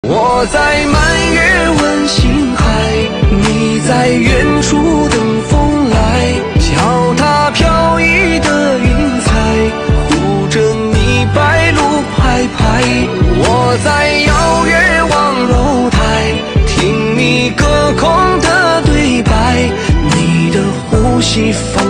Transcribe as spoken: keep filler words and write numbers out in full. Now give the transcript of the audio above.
我在满月问星海，你在远处等风来，脚踏飘逸的云彩，护着你白鹭拍拍。我在遥远望楼台，听你隔空的对白，你的呼吸。